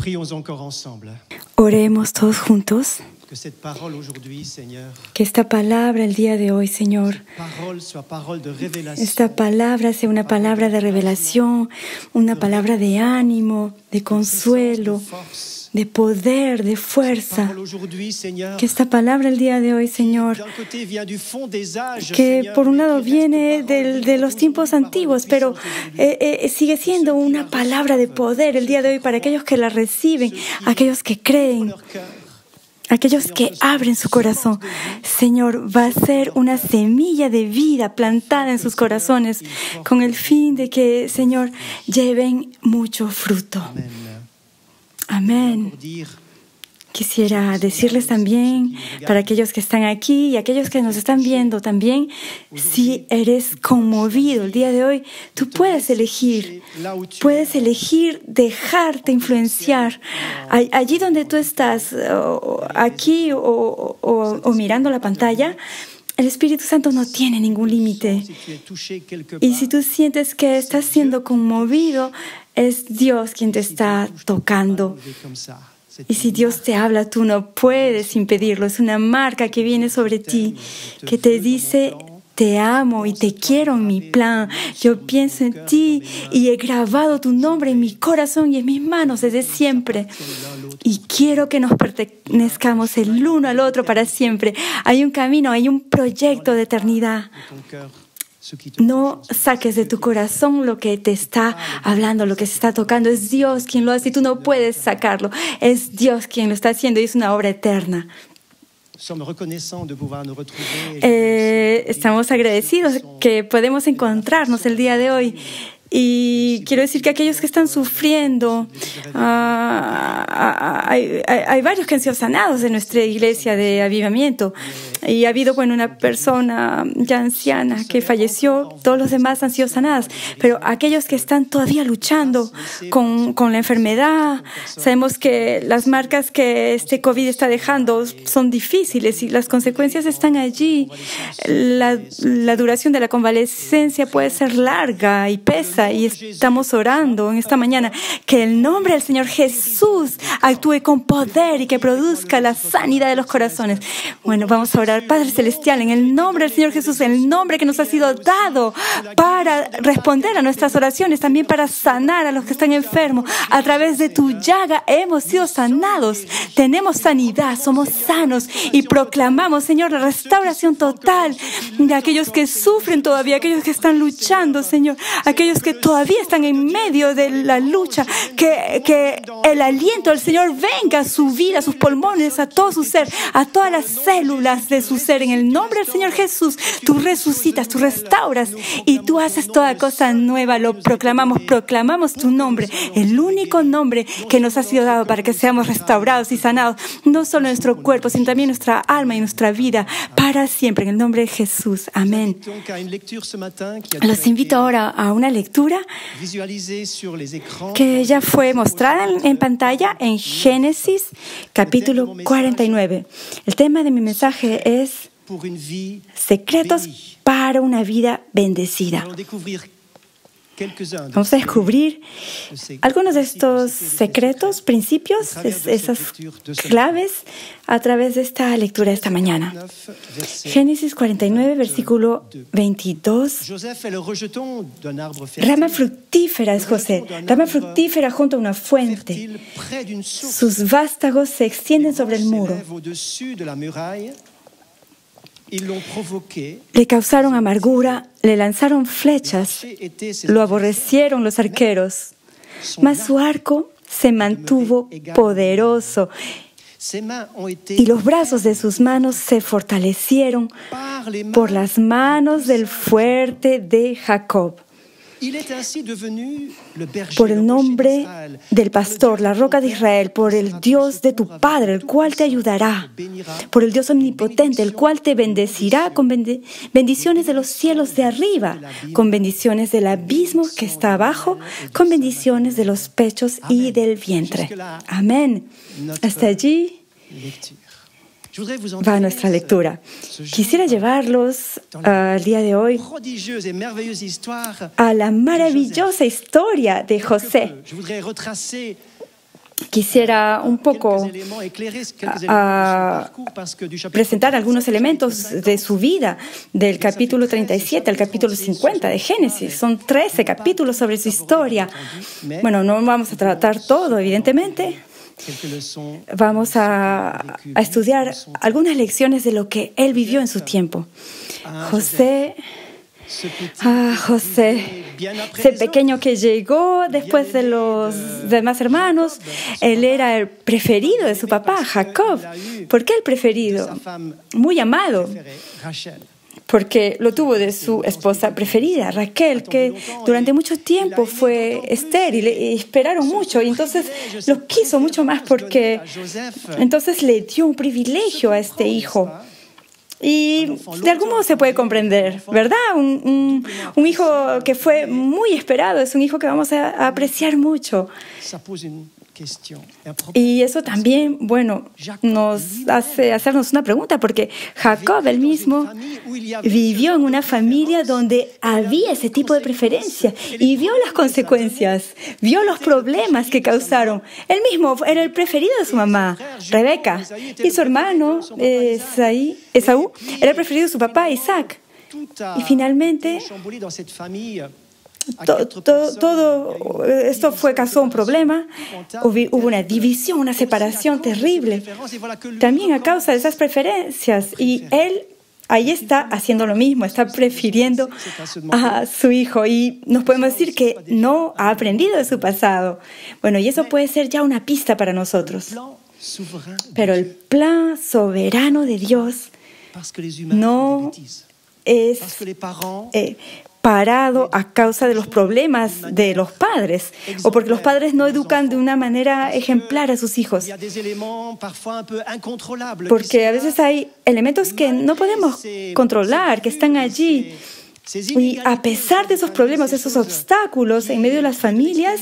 Prions encore ensemble. Oremos todos juntos. Que cette parole aujourd'hui, Seigneur, Que esta palabra el día de hoy, Señor, parole soit parole de révélation. esta palabra sea una palabra de revelación, una palabra de ánimo, de consuelo, de poder, de fuerza. Parole aujourd'hui, Seigneur, Que esta palabra el día de hoy, Señor, d'un côté vient du fond des âges, que Seigneur, por un mais lado qui reste viene parole de los tiempos antiguos, pero sigue siendo una palabra de poder el día de hoy para aquellos que la reciben, aquellos que creen, leur cœur. aquellos que abren su corazón. Señor, va a ser una semilla de vida plantada en sus corazones con el fin de que, Señor, lleven mucho fruto. Amen. Amén. Pour dire, Quisiera decirles también, para aquellos que están aquí y aquellos que nos están viendo también, si eres conmovido el día de hoy, tú puedes elegir dejarte influenciar. Allí donde tú estás, aquí o mirando la pantalla, el Espíritu Santo no tiene ningún límite. si tu es touché quelque Y part, si tú sientes que estás siendo conmovido, es Dios quien te está tocando. levé comme ça. C'est Y si Dios te habla, tú no puedes impedirlo. Es una marca que viene sobre ti, que te dice, te amo y te quiero en mi plan. Yo pienso en ti y he grabado tu nombre en mi corazón y en mis manos desde siempre. Y quiero que nos pertenezcamos el uno al otro para siempre. Hay un camino, hay un proyecto de eternidad. ton cœur, ce qui te No saques de tu corazón lo que te está hablando, lo que se está tocando. Es Dios quien lo hace y tú no puedes sacarlo. Es Dios quien lo está haciendo y es una obra eterna. sommes reconnaissants de pouvoir nous retrouver. Estamos agradecidos que podemos encontrarnos el día de hoy. Y quiero decir que aquellos que están sufriendo, hay varios que han sido sanados en nuestra iglesia de avivamiento. Y ha habido, una persona ya anciana que falleció, todos los demás han sido sanadas. Pero aquellos que están todavía luchando con la enfermedad, sabemos que las marcas que este COVID está dejando son difíciles y las consecuencias están allí. La duración de la convalecencia puede ser larga y pesa. Y estamos orando en esta mañana que el nombre del Señor Jesús actúe con poder y que produzca la sanidad de los corazones. Bueno, vamos a orar. Padre Celestial, en el nombre del Señor Jesús, en el nombre que nos ha sido dado para responder a nuestras oraciones, también para sanar a los que están enfermos. A través de tu llaga hemos sido sanados. Tenemos sanidad, somos sanos y proclamamos, Señor, la restauración total de aquellos que sufren todavía, aquellos que están luchando, Señor, aquellos que todavía están en medio de la lucha, que el aliento del Señor venga a su vida, a sus pulmones, a todo su ser, a todas las células de su ser. En el nombre del Señor Jesús, tú resucitas, tú restauras y tú haces toda cosa nueva. Lo proclamamos tu nombre, el único nombre que nos ha sido dado para que seamos restaurados y sanados, no solo nuestro cuerpo, sino también nuestra alma y nuestra vida, para siempre, en el nombre de Jesús. Amén. Donc à une lecture ce matin qui a Los invito ahora a una lectura visualisée sur les écrans. que ya fue mostrada en pantalla en Génesis capítulo 49. El tema de mi mensaje es Pour une vie secretos bénie. para una vida bendecida. Allons découvrir quelques-uns de Vamos a descubrir algunos de estos secretos, principios, esas claves a través de esta lectura de esta mañana. 9, verset. Génesis 49, versículo 22. Joseph est le rejeton d'un arbre Rama fertile, fructífera es José, rama fructífera junto a una fuente. fertile près d'une source. Sus vástagos se extienden sobre el muro. S'élève au-dessus de la muraille. Ils l'ont provoqué. Le causaron amargura, le lanzaron flechas, lo aborrecieron los arqueros, mas su arco se mantuvo poderoso Ses mains ont été y los brazos de sus manos se fortalecieron par les mains. por las manos del fuerte de Jacob. Il est ainsi devenu le berger, Por le el rocher nombre d'Israël, del pastor, la roca de Israel, por el Dios de tu Padre, el cual te ayudará, por el Dios omnipotente, el cual te bendecirá con bendiciones de los cielos de arriba, con bendiciones del abismo que está abajo, con bendiciones de los pechos y del vientre. Amén. Hasta allí lecture. Je voudrais vous va nuestra lectura. Quisiera llevarlos al día de hoy prodigieuse et merveilleuse histoire. a la maravillosa historia de José. Je voudrais retracer quisiera un poco presentar algunos elementos de su vida, del capítulo 37 al capítulo 50 de Génesis. Son 13 capítulos sobre su historia. Bueno, no vamos a tratar todo, evidentemente. Vamos a estudiar algunas lecciones de lo que él vivió en su tiempo. José, ese pequeño que llegó después de los demás hermanos, él era el preferido de su papá, Jacob. ¿Por qué el preferido? Muy amado, porque lo tuvo de su esposa preferida, Raquel, que durante mucho tiempo fue estéril y esperaron mucho, y entonces lo quiso mucho más porque entonces le dio un privilegio a este hijo. Y de algún modo se puede comprender, ¿verdad? Un hijo que fue muy esperado, es un hijo que vamos a apreciar mucho. Y eso también, bueno, nos hace hacernos una pregunta, porque Jacob, él mismo, vivió en una familia donde había ese tipo de preferencia y vio las consecuencias, vio los problemas que causaron. Él mismo era el preferido de su mamá, Rebeca, y su hermano, Esaú, era el preferido de su papá, Isaac. Y finalmente, todo esto causó un problema, hubo una división, una separación terrible, también a causa de esas preferencias, y él ahí está haciendo lo mismo, está prefiriendo a su hijo, y nos podemos decir que no ha aprendido de su pasado. Bueno, y eso puede ser ya una pista para nosotros. Pero el plan soberano de Dios no es parado a causa de los problemas de los padres o porque los padres no educan de una manera ejemplar a sus hijos. Porque a veces hay elementos que no podemos controlar, que están allí. Y a pesar de esos problemas, esos obstáculos en medio de las familias,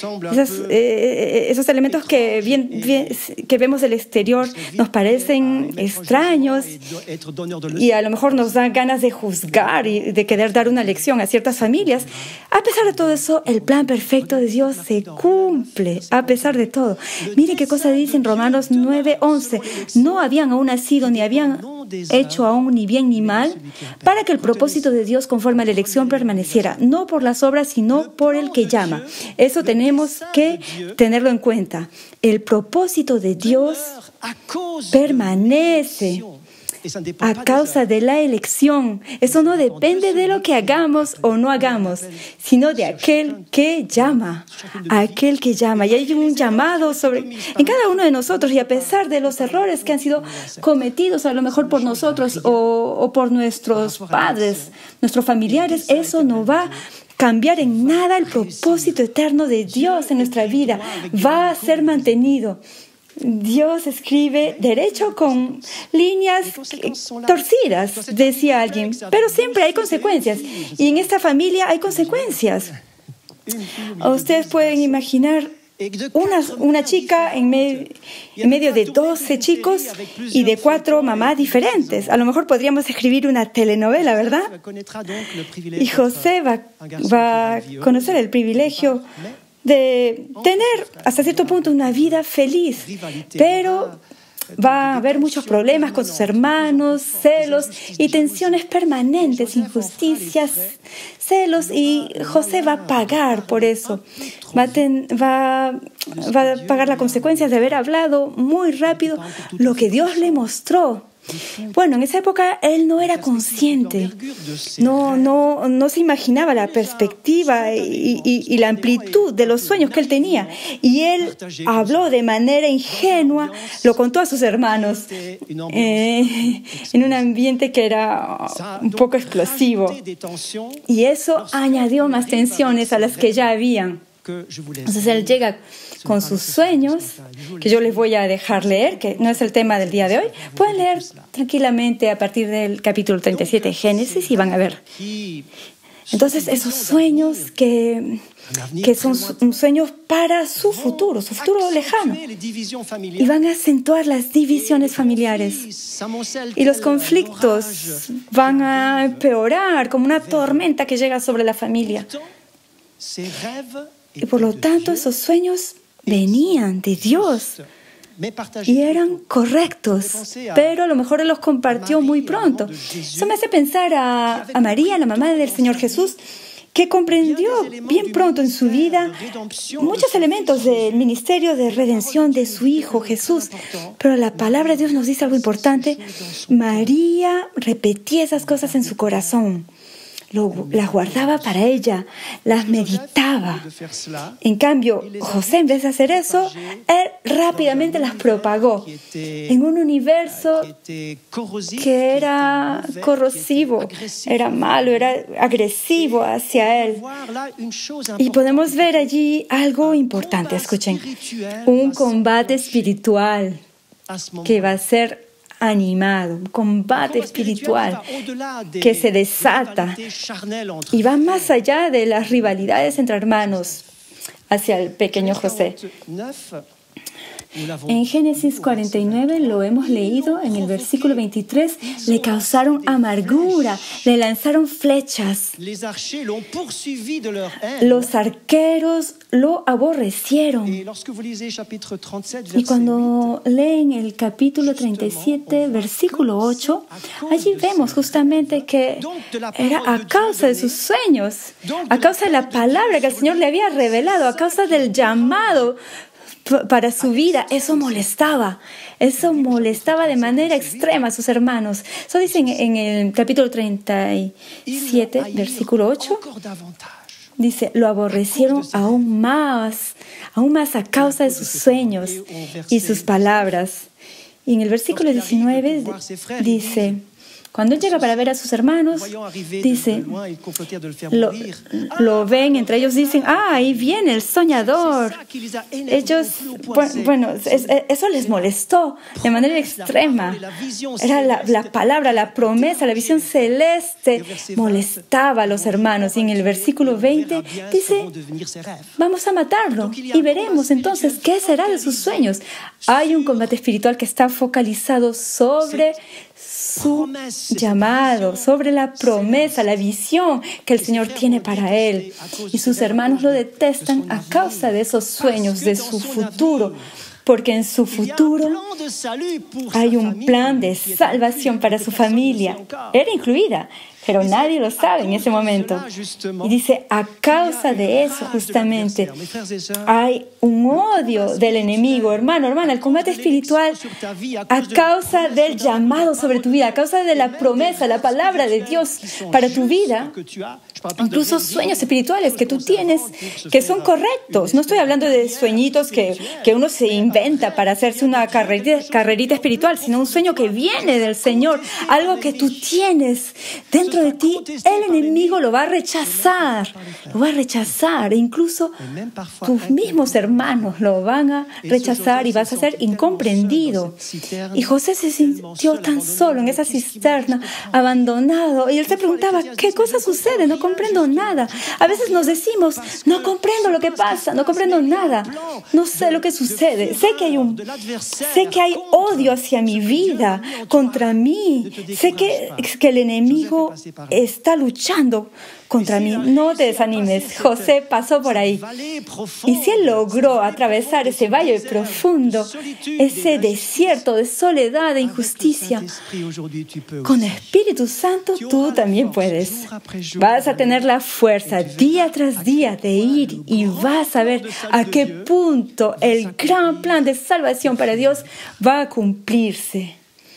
esos elementos que vemos del exterior nos parecen extraños y a lo mejor nos dan ganas de juzgar y de querer dar una lección a ciertas familias. A pesar de todo eso, el plan perfecto de Dios se cumple, a pesar de todo. Miren qué cosa dice en Romanos 9:11. No habían aún nacido ni habían hecho aún ni bien ni mal, para que el propósito de Dios conforme a la elección permaneciera, no por las obras, sino por el que llama. Eso tenemos que tenerlo en cuenta. El propósito de Dios permanece a causa de la elección. Eso no depende de lo que hagamos o no hagamos, sino de aquel que llama. Aquel que llama. Y hay un llamado en cada uno de nosotros, y a pesar de los errores que han sido cometidos a lo mejor por nosotros o por nuestros padres, nuestros familiares, eso no va a cambiar en nada el propósito eterno de Dios en nuestra vida. Va a ser mantenido. Dios escribe derecho con líneas torcidas, decía alguien, pero siempre hay consecuencias, y en esta familia hay consecuencias. Ustedes pueden imaginar una chica en medio de 12 chicos y de 4 mamás diferentes. A lo mejor podríamos escribir una telenovela, ¿verdad? Y José va a conocer el privilegio de tener hasta cierto punto una vida feliz, pero va a haber muchos problemas con sus hermanos, celos y tensiones permanentes, injusticias, celos, y José va a pagar por eso. Va a pagar las consecuencias de haber hablado muy rápido lo que Dios le mostró. Bueno, en esa época él no era consciente, no se imaginaba la perspectiva y la amplitud de los sueños que él tenía. Y él habló de manera ingenua, lo contó a sus hermanos, en un ambiente que era un poco explosivo. Y eso añadió más tensiones a las que ya habían. Entonces él llega con sus sueños, que yo les voy a dejar leer, que no es el tema del día de hoy. Pueden leer tranquilamente a partir del capítulo 37 de Génesis y van a ver. Entonces esos sueños que son sueños para su futuro lejano, y van a acentuar las divisiones familiares, y los conflictos van a empeorar como una tormenta que llega sobre la familia. Y por lo tanto, esos sueños venían de Dios y eran correctos, pero a lo mejor Él los compartió muy pronto. Eso me hace pensar a María, la mamá del Señor Jesús, que comprendió bien pronto en su vida muchos elementos del ministerio de redención de su Hijo Jesús. Pero la palabra de Dios nos dice algo importante. María repetía esas cosas en su corazón. Las guardaba para ella, las meditaba. En cambio, José, en vez de hacer eso, él rápidamente las propagó en un universo que era corrosivo, era malo, era agresivo hacia él. Y podemos ver allí algo importante, escuchen, un combate espiritual que va a ser animado, un combate espiritual que se desata y va más allá de las rivalidades entre hermanos hacia el pequeño José. En Génesis 49 lo hemos leído en el versículo 23, le causaron amargura, le lanzaron flechas. Los arqueros lo aborrecieron. Y cuando leen el capítulo 37, versículo 8, allí vemos justamente que era a causa de sus sueños, a causa de la palabra que el Señor le había revelado, a causa del llamado para su vida. Eso molestaba de manera extrema a sus hermanos. Eso dicen en el capítulo 37, versículo 8. Dice, lo aborrecieron aún más a causa de sus sueños y sus palabras. Y en el versículo 19 dice, cuando él llega para ver a sus hermanos, dice, lo ven, entre ellos dicen, ahí viene el soñador. Ellos, bueno, eso les molestó de manera extrema. Era la palabra, la promesa, la visión celeste molestaba a los hermanos. Y en el versículo 20 dice, vamos a matarlo y veremos entonces qué será de sus sueños. Hay un combate espiritual que está focalizado sobre su llamado, sobre la promesa, la visión que el Señor tiene para él. Y sus hermanos lo detestan a causa de esos sueños, de su futuro. Porque en su futuro hay un plan de salvación para su familia. Era incluida, pero nadie lo sabe en ese momento. Y dice, a causa de eso justamente hay un odio del enemigo. Hermano, hermana, el combate espiritual a causa del llamado sobre tu vida, a causa de la promesa, la palabra de Dios para tu vida. Incluso sueños espirituales que tú tienes que son correctos. No estoy hablando de sueñitos que uno se inventa para hacerse una carrerita espiritual, sino un sueño que viene del Señor, algo que tú tienes dentro de ti. El enemigo lo va a rechazar, e incluso tus mismos hermanos lo van a rechazar y vas a ser incomprendido. Y José se sintió tan solo en esa cisterna, abandonado, y él se preguntaba, ¿qué cosa sucede? No comprendo nada. A veces nos decimos, no comprendo lo que pasa, no comprendo nada, no sé lo que sucede. Sé que hay odio hacia mi vida, contra mí. Sé que el enemigo está luchando contra mí. No te desanimes. José pasó por ahí. Y si él logró atravesar ese valle profundo, ese desierto de soledad e injusticia, con Espíritu Santo tú también puedes. Vas a tener la fuerza día tras día de ir y vas a ver a qué punto el gran plan de salvación para Dios va a cumplirse.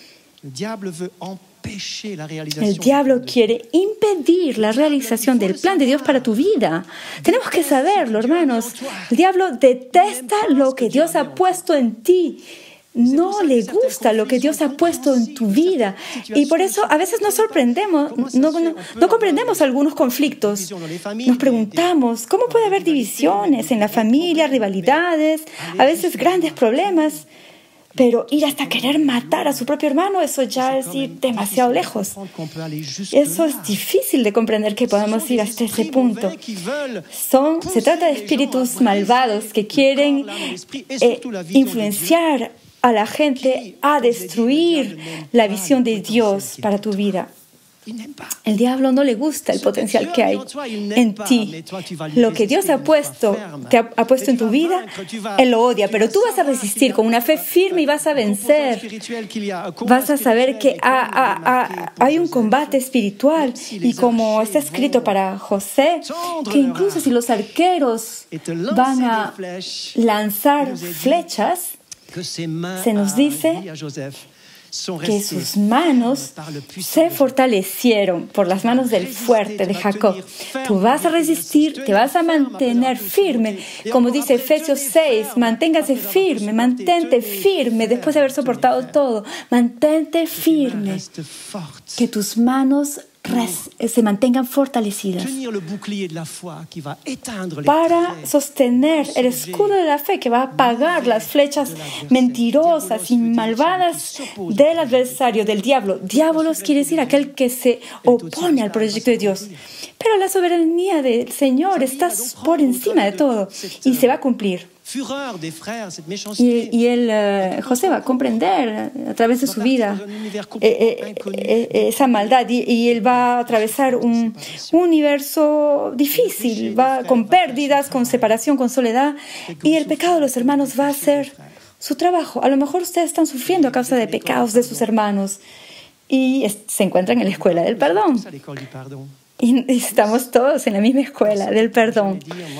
El diablo quiere impedir la realización del plan de Dios para tu vida. Tenemos que saberlo, hermanos. El diablo detesta lo que Dios ha puesto en ti. No le gusta lo que Dios ha puesto en tu vida. Y por eso a veces nos sorprendemos, no comprendemos algunos conflictos. Nos preguntamos, ¿cómo puede haber divisiones en la familia, rivalidades, a veces grandes problemas? Pero ir hasta querer matar a su propio hermano, eso ya es ir demasiado lejos. Eso es difícil de comprender que podamos ir hasta ese punto. Se trata de espíritus malvados que quieren influenciar a la gente a destruir la visión de Dios para tu vida. El diablo no le gusta el potencial que hay en ti. Lo que Dios te ha puesto en tu vida, Él lo odia, pero tú vas a resistir con una fe firme y vas a vencer. Vas a saber que hay un combate espiritual, y como está escrito para José, que incluso si los arqueros van a lanzar flechas, se nos dice que sus manos se fortalecieron por las manos del fuerte de Jacob. Tú vas a resistir, te vas a mantener firme. Como dice Efesios 6, manténgase firme, mantente firme después de haber soportado todo. Mantente firme. Que tus manos se mantengan fortalecidas para sostener el escudo de la fe que va a apagar las flechas mentirosas y malvadas del adversario, del diablo. Diabolos quiere decir aquel que se opone al proyecto de Dios. Pero la soberanía del Señor está por encima de todo y se va a cumplir. Y José va a comprender a través de su vida esa maldad, y él va a atravesar un universo difícil, va con pérdidas, con separación, con soledad, y el pecado de los hermanos va a hacer su trabajo. A lo mejor ustedes están sufriendo a causa de pecados de sus hermanos y se encuentran en la escuela del perdón. Y estamos todos en la misma escuela del perdón.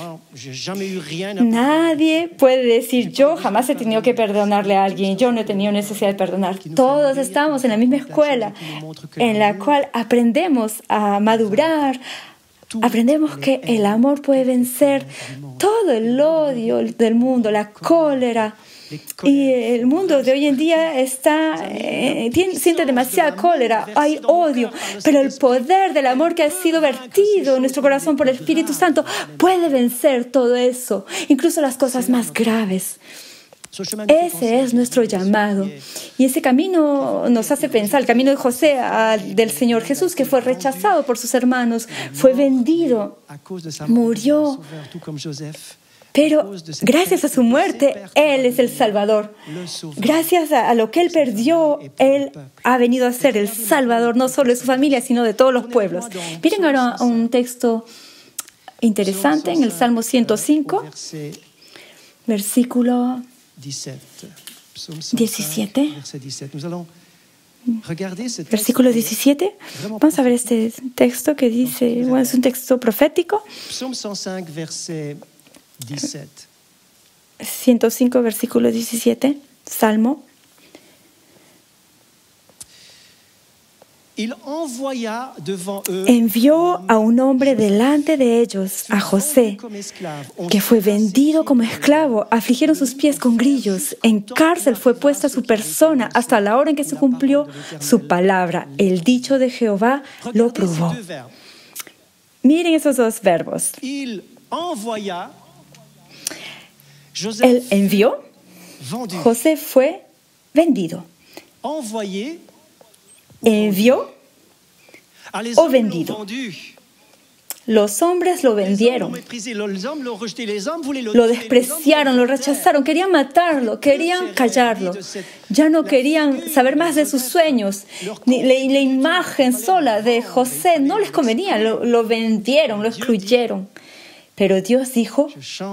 Nadie puede decir, yo jamás he tenido que perdonarle a alguien, yo no he tenido necesidad de perdonar. Todos estamos en la misma escuela en la cual aprendemos a madurar, aprendemos que el amor puede vencer todo el odio del mundo, la cólera. Y el mundo de hoy en día siente demasiada cólera, hay odio, pero el poder del amor que ha sido vertido en nuestro corazón por el Espíritu Santo puede vencer todo eso, incluso las cosas más graves. Ese es nuestro llamado. Y ese camino nos hace pensar, el camino de José del Señor Jesús, que fue rechazado por sus hermanos, fue vendido, murió. Pero gracias a su muerte, Él es el Salvador. Gracias a lo que Él perdió, Él ha venido a ser el Salvador, no solo de su familia, sino de todos los pueblos. Miren ahora un texto interesante en el Salmo 105, versículo 17. Versículo 17. Vamos a ver este texto que dice, bueno, es un texto profético. 105, versículo 17, Salmo. Envió a un hombre delante de ellos, a José, que fue vendido como esclavo. Afligieron sus pies con grillos. En cárcel fue puesta su persona hasta la hora en que se cumplió su palabra. El dicho de Jehová lo probó. Miren esos dos verbos. Él envió, José fue vendido. Envió o vendido. Los hombres lo vendieron, lo despreciaron, lo rechazaron, querían matarlo, querían callarlo. Ya no querían saber más de sus sueños. Ni la imagen sola de José no les convenía, lo vendieron, lo excluyeron. Pero Dios dijo,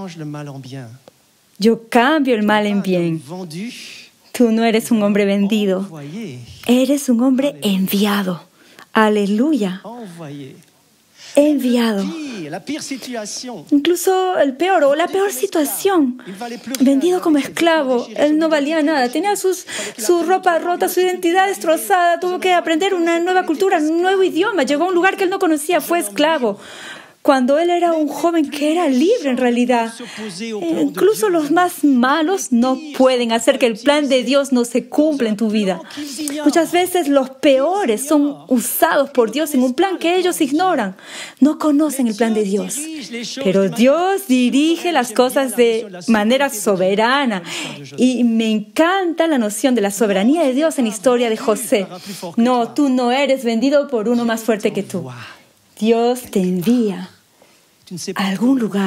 yo cambio el mal en bien. Tú no eres un hombre vendido, eres un hombre enviado. Aleluya. Enviado. Incluso el peor o la peor situación. Vendido como esclavo. Él no valía nada. Tenía su ropa rota, su identidad destrozada. Tuvo que aprender una nueva cultura, un nuevo idioma. Llegó a un lugar que él no conocía. Fue esclavo. Cuando él era un joven que era libre en realidad. Incluso los más malos no pueden hacer que el plan de Dios no se cumpla en tu vida. Muchas veces los peores son usados por Dios en un plan que ellos ignoran. No conocen el plan de Dios. Pero Dios dirige las cosas de manera soberana. Y me encanta la noción de la soberanía de Dios en la historia de José. No, tú no eres vendido por uno más fuerte que tú. Dios te envía a algún lugar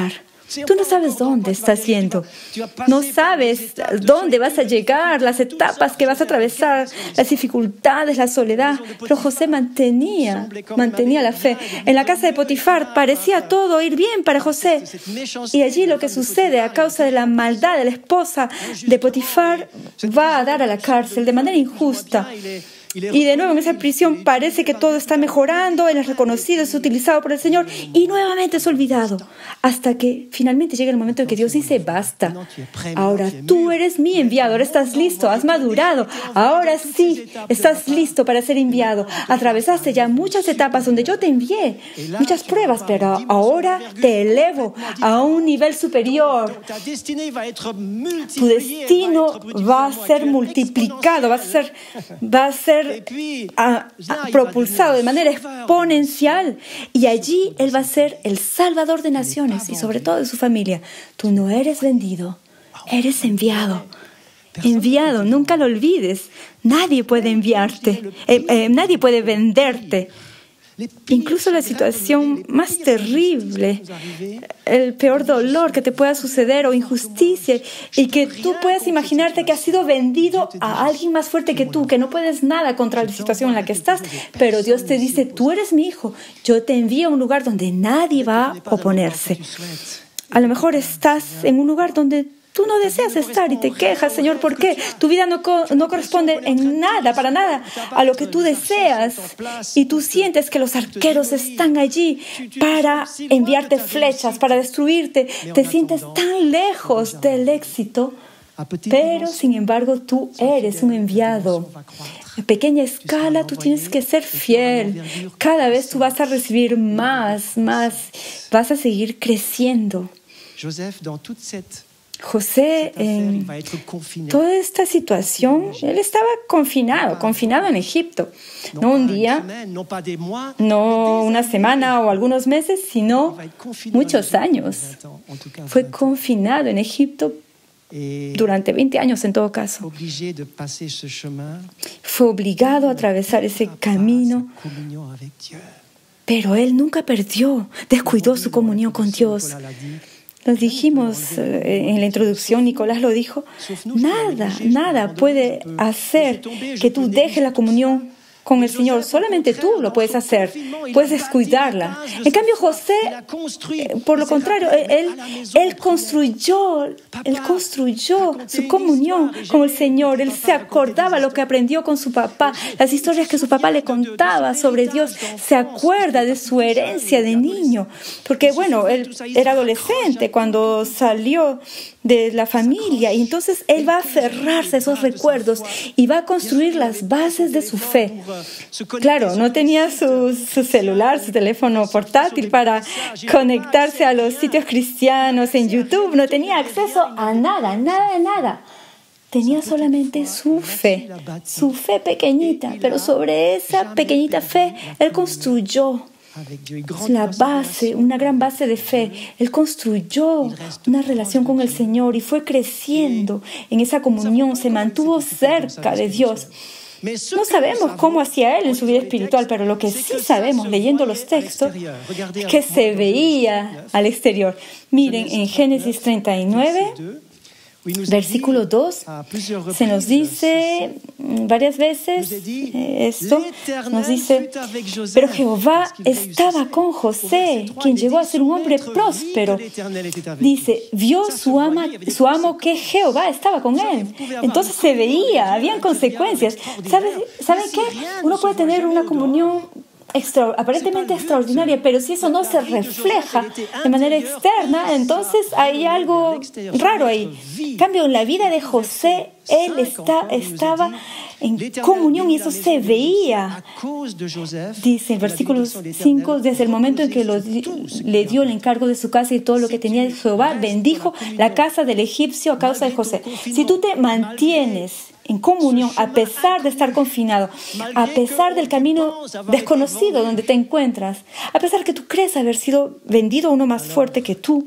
Tú no sabes dónde estás yendo. No sabes dónde vas a llegar, las etapas que vas a atravesar, las dificultades, la soledad. Pero José mantenía la fe. En la casa de Potifar parecía todo ir bien para José. Y allí lo que sucede a causa de la maldad de la esposa de Potifar va a dar a la cárcel de manera injusta. Y de nuevo en esa prisión parece que todo está mejorando, él es reconocido, es utilizado por el Señor y nuevamente es olvidado. Hasta que finalmente llega el momento en que Dios dice, basta. Ahora tú eres mi enviado, ahora estás listo, has madurado. Ahora sí, estás listo para ser enviado. Atravesaste ya muchas etapas donde yo te envié, muchas pruebas, pero ahora te elevo a un nivel superior. Tu destino va a ser multiplicado, va a ser propulsado de manera exponencial y allí Él va a ser el Salvador de naciones y sobre todo de su familia. Tú no eres vendido, eres enviado. Enviado, nunca lo olvides. Nadie puede enviarte, nadie puede venderte. Incluso la situación más terrible, el peor dolor que te pueda suceder o injusticia y que tú puedas imaginarte que has sido vendido a alguien más fuerte que tú, que no puedes nada contra la situación en la que estás, pero Dios te dice, tú eres mi hijo, yo te envío a un lugar donde nadie va a oponerse. A lo mejor estás en un lugar donde tú no deseas estar y te quejas, Señor, ¿por qué? Tu vida no corresponde en nada, para nada, a lo que tú deseas. Y tú sientes que los arqueros están allí para enviarte flechas, para destruirte. Te sientes tan lejos del éxito, pero sin embargo tú eres un enviado. En pequeña escala tú tienes que ser fiel. Cada vez tú vas a recibir más, vas a seguir creciendo. José, en toda esta situación, él estaba confinado en Egipto. No un día, no una semana o algunos meses, sino muchos años. Fue confinado en Egipto durante 20 años en todo caso. Fue obligado a atravesar ese camino, pero él nunca descuidó su comunión con Dios. Nos dijimos en la introducción, Nicolás lo dijo, nada puede hacer que tú dejes la comunión con el Señor. Solamente tú lo puedes hacer, puedes descuidarla. En cambio, José, por lo contrario, él construyó su comunión con el Señor. Él se acordaba lo que aprendió con su papá, las historias que su papá le contaba sobre Dios. Se acuerda de su herencia de niño, porque bueno, él era adolescente cuando salió de la familia y entonces él va a aferrarse a esos recuerdos y va a construir las bases de su fe. Claro, no tenía su celular, su teléfono portátil para conectarse a los sitios cristianos en YouTube, no tenía acceso a nada. Tenía solamente su fe pequeñita, pero sobre esa pequeñita fe él construyó una gran base de fe. Él construyó una relación con el Señor y fue creciendo en esa comunión, se mantuvo cerca de Dios. No sabemos cómo hacía él en su vida espiritual, pero lo que sí sabemos leyendo los textos es que se veía al exterior. Miren, en Génesis 39, versículo 2, se nos dice varias veces esto, nos dice, pero Jehová estaba con José, quien llegó a ser un hombre próspero. Dice, vio su amo que Jehová estaba con él. Entonces se veía, habían consecuencias. ¿Saben qué? Uno puede tener una comunión aparentemente extraordinaria, pero si eso no se refleja de manera externa, entonces hay algo raro ahí. En cambio, en la vida de José, él estaba en comunión y eso se veía. Dice el versículo 5, desde el momento en que le dio el encargo de su casa y todo lo que tenía, Jehová bendijo la casa del egipcio a causa de José. Si tú te mantienes en comunión, a pesar de estar confinado, a pesar del camino desconocido donde te encuentras, a pesar que tú crees haber sido vendido a uno más fuerte que tú,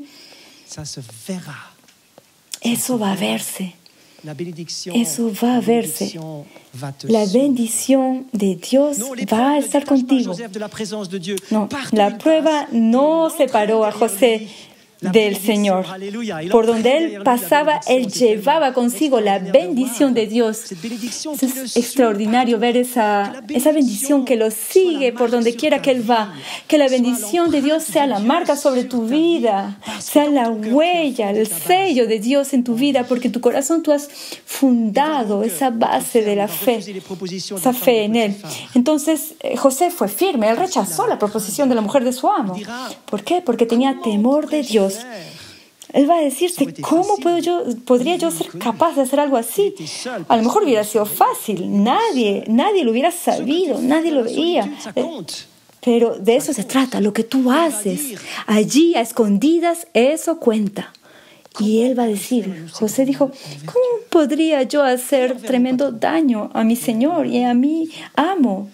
eso va a verse. Eso va a verse. La bendición de Dios va a estar contigo. No, la prueba no separó a José del Señor. Por donde Él pasaba, Él llevaba consigo la bendición de Dios. Es extraordinario ver esa bendición que lo sigue por donde quiera que Él va. Que la bendición de Dios sea la marca sobre tu vida, sea la huella, el sello de Dios en tu vida, porque en tu corazón tú has fundado esa base de la fe, esa fe en Él. Entonces, José fue firme. Él rechazó la proposición de la mujer de su amo. ¿Por qué? Porque tenía temor de Dios. Él va a decirse, ¿cómo podría yo ser capaz de hacer algo así? A lo mejor hubiera sido fácil. Nadie lo hubiera sabido, nadie lo veía. Pero de eso se trata, lo que tú haces allí a escondidas, eso cuenta. Y él va a decir, José dijo, ¿cómo podría yo hacer tremendo daño a mi Señor y a mi amo?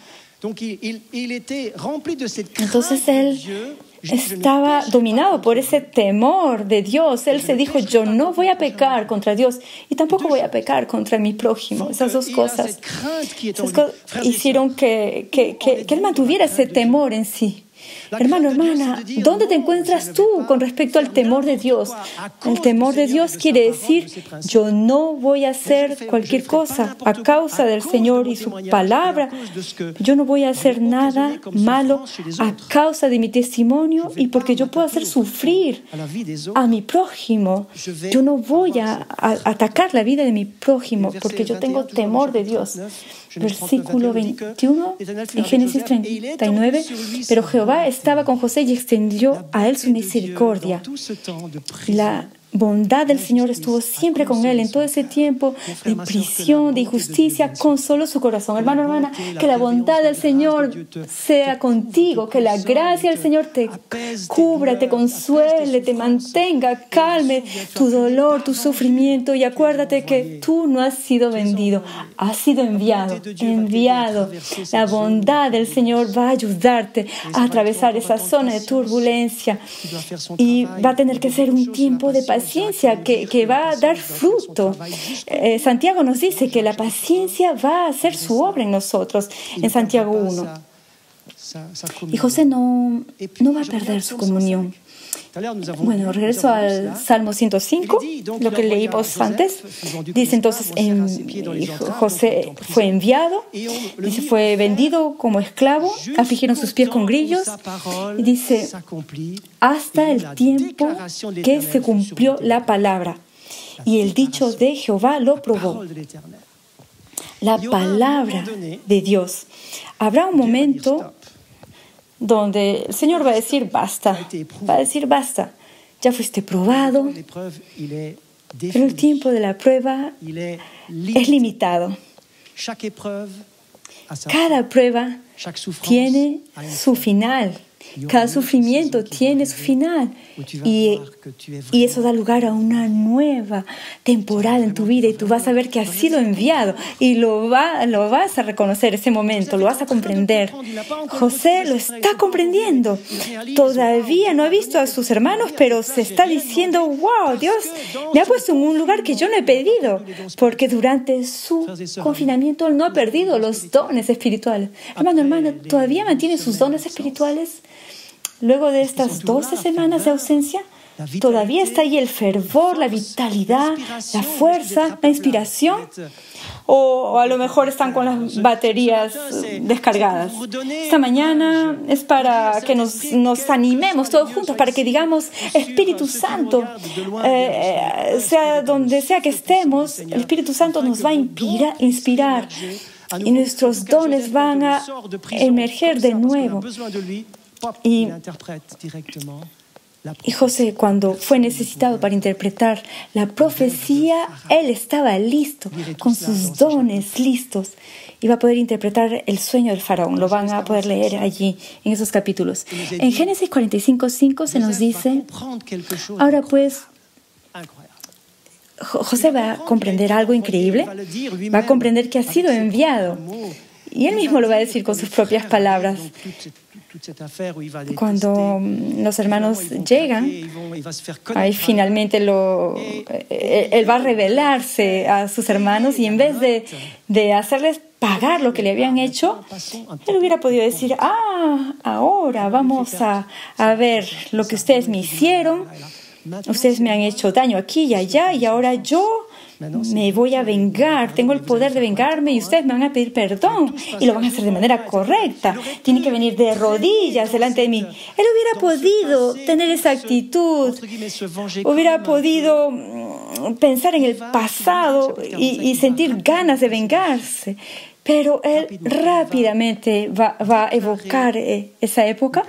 Entonces él estaba dominado por ese temor de Dios. Él se dijo, yo no voy a pecar contra Dios y tampoco voy a pecar contra mi prójimo. Esas dos cosas hicieron que él mantuviera ese temor en sí. Hermano, hermana, ¿dónde te encuentras tú con respecto al temor de Dios? El temor de Dios quiere decir, yo no voy a hacer cualquier cosa a causa del Señor y su palabra. Yo no voy a hacer nada malo a causa de mi testimonio y porque yo puedo hacer sufrir a mi prójimo. Yo no voy a atacar la vida de mi prójimo porque yo tengo temor de Dios. Versículo 21 en Génesis 39, pero Jehová estaba con José y extendió a él su misericordia. La bondad del Señor estuvo siempre con él en todo ese tiempo de prisión, de injusticia, consoló su corazón. Hermano, hermana, que la bondad del Señor sea contigo, que la gracia del Señor te cubra, te consuele, te mantenga, calme tu dolor, tu sufrimiento, y acuérdate que tú no has sido vendido, has sido enviado. La bondad del Señor va a ayudarte a atravesar esa zona de turbulencia y va a tener que ser un tiempo de paciencia que va a dar fruto. Santiago nos dice que la paciencia va a hacer su obra en nosotros, en Santiago 1. Y José no va a perder su comunión. Bueno, regreso al Salmo 105, lo que leímos antes. Dice entonces, José fue enviado, dice, fue vendido como esclavo, afligieron sus pies con grillos, y dice, hasta el tiempo que se cumplió la palabra, y el dicho de Jehová lo probó. La palabra de Dios. Habrá un momento donde el Señor va a decir basta, ya fuiste probado, pero el tiempo de la prueba es limitado. Cada prueba tiene su final. Cada sufrimiento tiene su final y eso da lugar a una nueva temporada en tu vida y tú vas a ver que has sido enviado y lo vas a reconocer ese momento, lo vas a comprender. José lo está comprendiendo. Todavía no ha visto a sus hermanos, pero se está diciendo, wow, Dios me ha puesto en un lugar que yo no he pedido, porque durante su confinamiento él no ha perdido los dones espirituales. Hermano, hermana, ¿todavía mantiene sus dones espirituales? Luego de estas 12 semanas de ausencia, todavía está ahí el fervor, la vitalidad, la fuerza, la inspiración. O a lo mejor están con las baterías descargadas. Esta mañana es para que nos animemos todos juntos, para que digamos, Espíritu Santo, sea donde sea que estemos, el Espíritu Santo nos va a inspirar y nuestros dones van a emerger de nuevo. Y José, cuando fue necesitado para interpretar la profecía, él estaba listo, con sus dones listos. Y va a poder interpretar el sueño del faraón. Lo van a poder leer allí, en esos capítulos. En Génesis 45:5 se nos dice, ahora pues, José va a comprender algo increíble. Va a comprender que ha sido enviado. Y él mismo lo va a decir con sus propias palabras. Cuando los hermanos llegan, ahí finalmente él va a revelarse a sus hermanos y en vez de hacerles pagar lo que le habían hecho, él hubiera podido decir, ahora vamos a ver lo que ustedes me hicieron. Ustedes me han hecho daño aquí y allá y ahora yo me voy a vengar. Tengo el poder de vengarme y ustedes me van a pedir perdón y lo van a hacer de manera correcta. Tienen que venir de rodillas delante de mí. Él hubiera podido tener esa actitud, hubiera podido pensar en el pasado y sentir ganas de vengarse. Pero él rápidamente va a evocar esa época.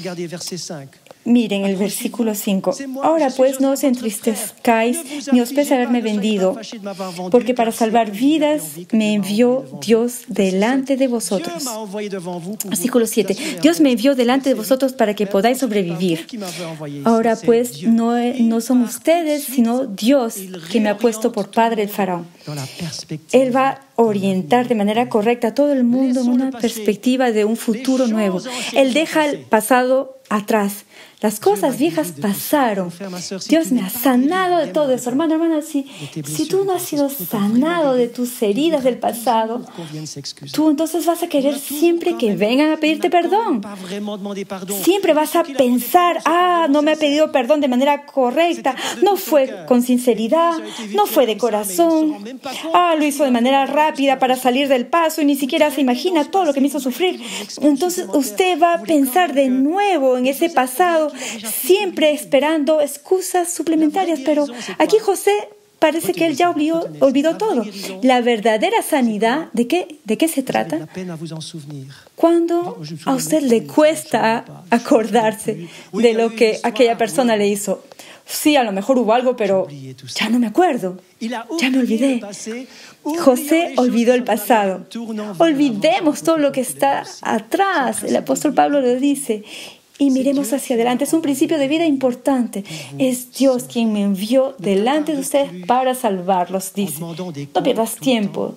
Miren el versículo 5. Ahora pues no os entristezcáis ni os pese haberme vendido, porque para salvar vidas me envió Dios delante de vosotros. Versículo 7. Dios me envió delante de vosotros para que podáis sobrevivir. Ahora pues no son ustedes, sino Dios que me ha puesto por padre el faraón. Él va a orientar de manera correcta a todo el mundo en una perspectiva de un futuro nuevo. Él deja el pasado atrás. Las cosas viejas pasaron. Dios me ha sanado de todo eso. Hermano, hermana, si tú no has sido sanado de tus heridas del pasado, tú entonces vas a querer siempre que vengan a pedirte perdón. Siempre vas a pensar, no me ha pedido perdón de manera correcta, no fue con sinceridad, no fue de corazón, lo hizo de manera rápida para salir del paso y ni siquiera se imagina todo lo que me hizo sufrir. Entonces usted va a pensar de nuevo en ese pasado, siempre esperando excusas suplementarias, pero aquí José parece que él ya olvidó todo. La verdadera sanidad, ¿de qué se trata? Cuando a usted le cuesta acordarse de lo que aquella persona le hizo. Sí, a lo mejor hubo algo, pero ya no me acuerdo, ya me olvidé. José olvidó el pasado. Olvidemos todo lo que está atrás. El apóstol Pablo lo dice. Y miremos hacia adelante. Es un principio de vida importante. Es Dios quien me envió delante de ustedes para salvarlos, dice. No pierdas tiempo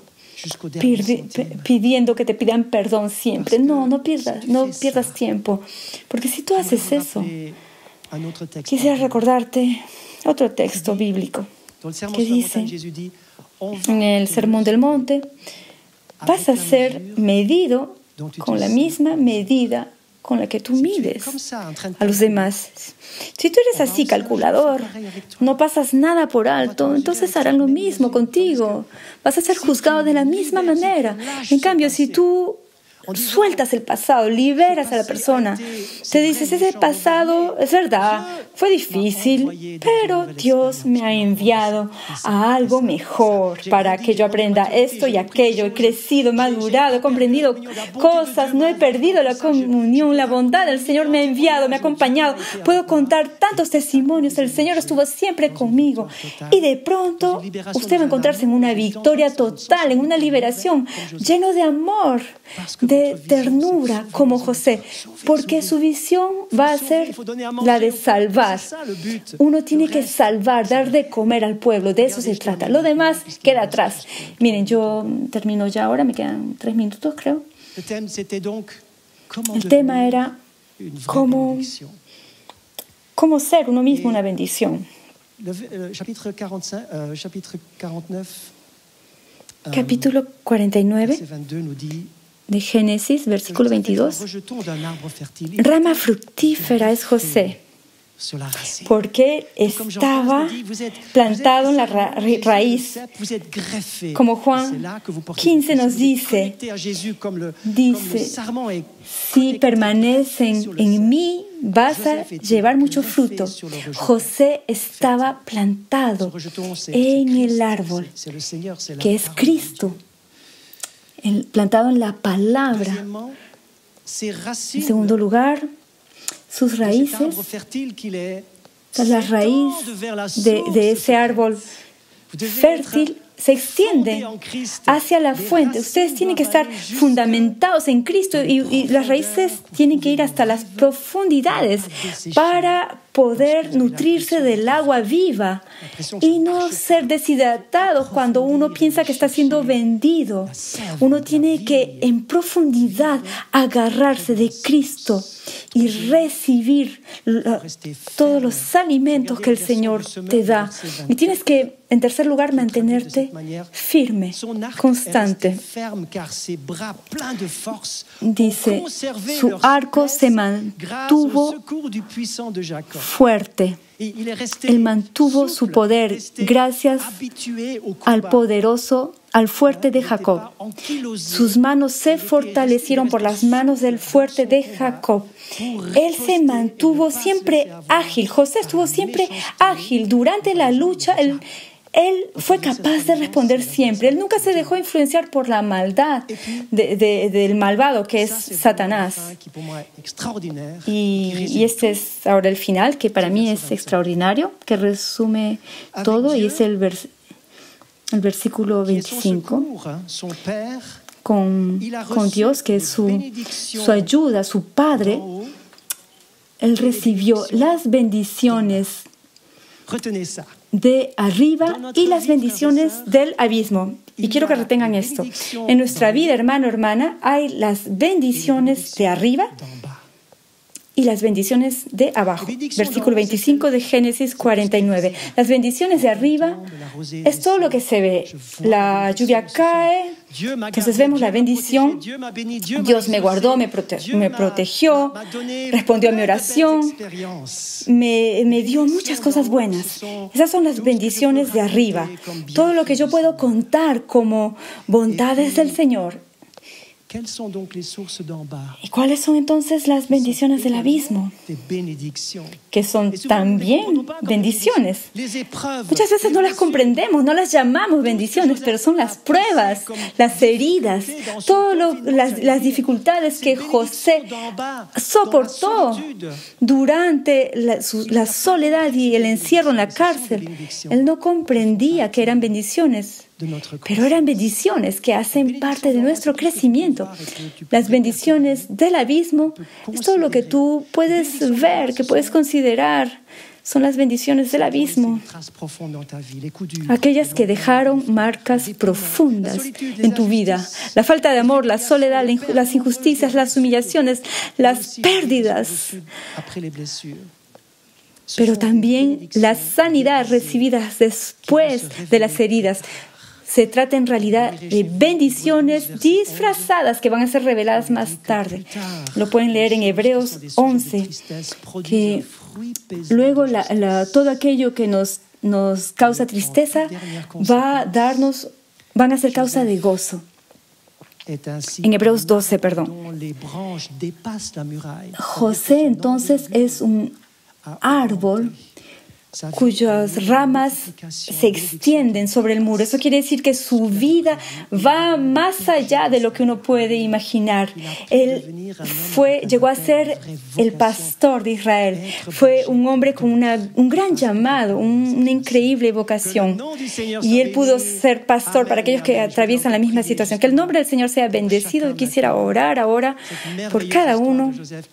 pidiendo que te pidan perdón siempre. No pierdas tiempo. Porque si tú haces eso, quisiera recordarte otro texto bíblico que dice en el Sermón del Monte, vas a ser medido con la misma medida con la que tú mides a los demás. Si tú eres así calculador, no pasas nada por alto, entonces harán lo mismo contigo. Vas a ser juzgado de la misma manera. En cambio, si tú sueltas el pasado, liberas a la persona, te dices, ese pasado es verdad, fue difícil, pero Dios me ha enviado a algo mejor para que yo aprenda esto y aquello. He crecido, madurado, he comprendido cosas, no he perdido la comunión, la bondad del Señor me ha enviado, me ha acompañado. Puedo contar tantos testimonios, el Señor estuvo siempre conmigo. Y de pronto usted va a encontrarse en una victoria total, en una liberación, lleno de amor, de ternura como José, porque su visión va a ser la de salvar. Uno tiene que salvar, dar de comer al pueblo, de eso se trata. Lo demás queda atrás. Miren, yo termino ya ahora, me quedan 3 minutos, creo. El tema era cómo ser uno mismo una bendición. Capítulo 49 de Génesis, versículo 22. Rama fructífera es José, porque estaba plantado en la raíz. Como Juan 15 nos dice, si permanecen en mí, vas a llevar mucho fruto. José estaba plantado en el árbol, que es Cristo, plantado en la palabra. En segundo lugar, sus raíces, la raíz de ese árbol fértil se extiende hacia la fuente. Ustedes tienen que estar fundamentados en Cristo y las raíces tienen que ir hasta las profundidades para poder nutrirse del agua viva y no ser deshidratados cuando uno piensa que está siendo vendido. Uno tiene que en profundidad agarrarse de Cristo y recibir todos los alimentos que el Señor te da. Y tienes que, en tercer lugar, mantenerte firme, constante. Dice, su arco se mantuvo fuerte. Él mantuvo su poder gracias al poderoso, al fuerte de Jacob. Sus manos se fortalecieron por las manos del fuerte de Jacob. Él se mantuvo siempre ágil. José estuvo siempre ágil. Durante la lucha, él fue capaz de responder siempre. Él nunca se dejó influenciar por la maldad del malvado que es Satanás. Y este es ahora el final, que para mí es extraordinario, que resume todo, y es el versículo 25. Con Dios, que es su ayuda, su Padre, Él recibió las bendiciones de arriba y las bendiciones del abismo. Y quiero que retengan esto. En nuestra vida, hermano, hermana, hay las bendiciones de arriba y las bendiciones de abajo. Versículo 25 de Génesis 49. Las bendiciones de arriba es todo lo que se ve. La lluvia cae, entonces vemos la bendición. Dios me guardó, me protegió, respondió a mi oración, me dio muchas cosas buenas. Esas son las bendiciones de arriba. Todo lo que yo puedo contar como bondades del Señor. ¿Y cuáles son entonces las bendiciones del abismo? Que son también bendiciones. Muchas veces no las comprendemos, no las llamamos bendiciones, pero son las pruebas, las heridas, todas las dificultades que José soportó durante la soledad y el encierro en la cárcel. Él no comprendía que eran bendiciones, pero eran bendiciones que hacen parte de nuestro crecimiento. Las bendiciones del abismo es todo lo que tú puedes ver, que puedes considerar. Son las bendiciones del abismo, aquellas que dejaron marcas profundas en tu vida. La falta de amor, la soledad, las injusticias, las humillaciones, las pérdidas, pero también la sanidad recibida después de las heridas. Se trata en realidad de bendiciones disfrazadas que van a ser reveladas más tarde. Lo pueden leer en Hebreos 11, que luego todo aquello que nos causa tristeza van a ser causa de gozo. En Hebreos 12, perdón. José entonces es un árbol cuyas ramas se extienden sobre el muro. Eso quiere decir que su vida va más allá de lo que uno puede imaginar. Él llegó a ser el pastor de Israel. Fue un hombre con un gran llamado, una increíble vocación. Y él pudo ser pastor para aquellos que atraviesan la misma situación. Que el nombre del Señor sea bendecido. Y quisiera orar ahora por cada uno.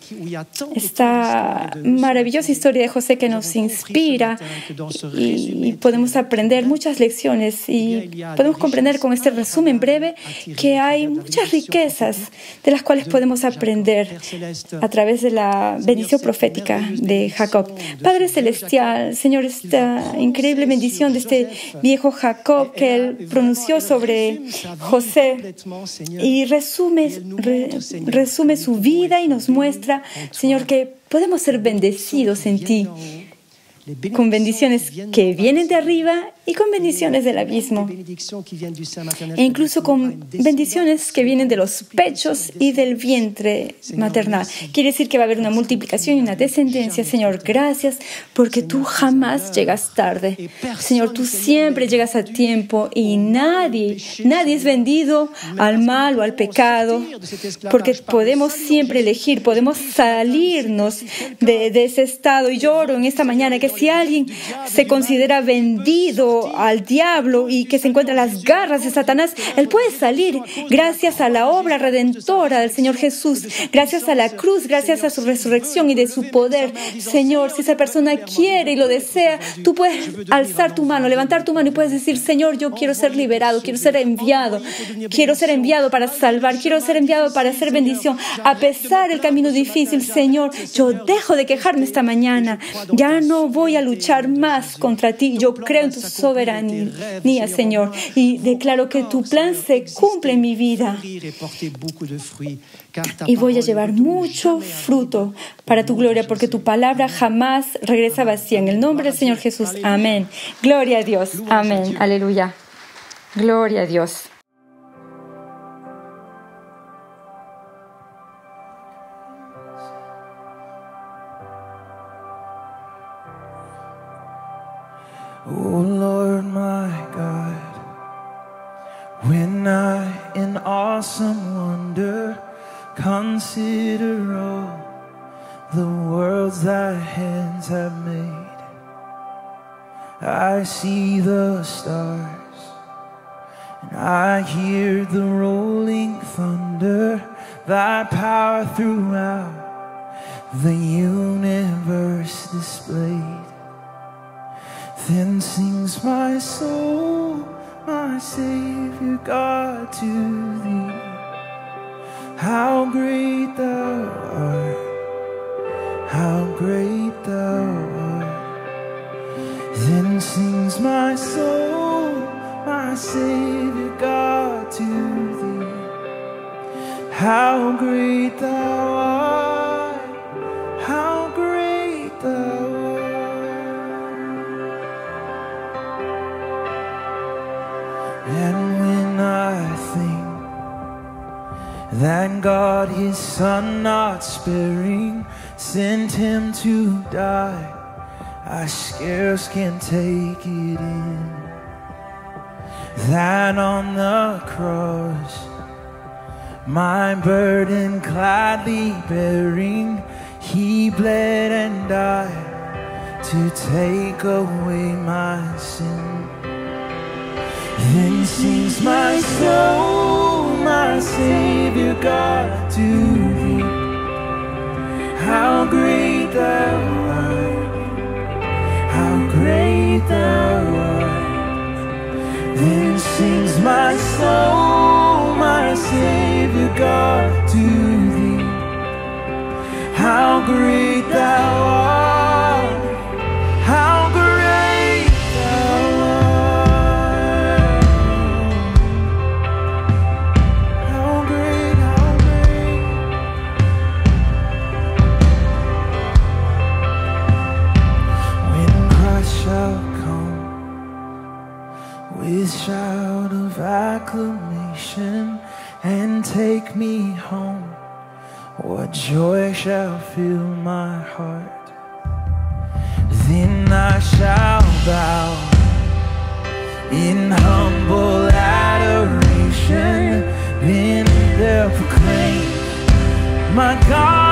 Esta maravillosa historia de José que nos inspira. Y podemos aprender muchas lecciones y podemos comprender con este resumen breve que hay muchas riquezas de las cuales podemos aprender a través de la bendición profética de Jacob. Padre Celestial, Señor, esta increíble bendición de este viejo Jacob que él pronunció sobre José y resume su vida y nos muestra, Señor, que podemos ser bendecidos en ti, con bendiciones que vienen de arriba y con bendiciones del abismo, e incluso con bendiciones que vienen de los pechos y del vientre maternal. Quiere decir que va a haber una multiplicación y una descendencia. Señor, gracias porque tú jamás llegas tarde. Señor, tú siempre llegas a tiempo y nadie es vendido al mal o al pecado, porque podemos siempre elegir, podemos salirnos de ese estado. Y yo oro en esta mañana que si alguien se considera vendido al diablo y que se encuentra en las garras de Satanás, él puede salir gracias a la obra redentora del Señor Jesús, gracias a la cruz, gracias a su resurrección y de su poder. Señor, si esa persona quiere y lo desea, tú puedes alzar tu mano, levantar tu mano y puedes decir: Señor, yo quiero ser liberado, quiero ser enviado para salvar, quiero ser enviado para hacer bendición. A pesar del camino difícil, Señor, yo dejo de quejarme esta mañana, ya no voy voy a luchar más contra ti. Yo creo en tu soberanía, Señor, y declaro que tu plan se cumple en mi vida. Y voy a llevar mucho fruto para tu gloria, porque tu palabra jamás regresa vacía. En el nombre del Señor Jesús. Amén. Gloria a Dios. Amén. Aleluya. Gloria a Dios. Oh Lord my God, when I in awesome wonder consider all the worlds thy hands have made, I see the stars and I hear the rolling thunder, thy power throughout the universe displayed. Then sings my soul, my Savior God, to thee. How great thou art, how great thou art. Then sings my soul, my Savior God, to thee. How great thou art, how great thou art. And when I think that God his Son not sparing sent him to die, I scarce can take it in, that on the cross my burden gladly bearing, he bled and died to take away my sin. Then sings my soul, my Savior God, to thee. How great thou art, how great thou art. Then sings my soul, my Savior God, to thee. How great thou art, how great thou art. How great, how great. When Christ shall come with shout of acclamation and take me home, what joy shall fill my heart. Then I shall bow in humble adoration, then they'll proclaim, my God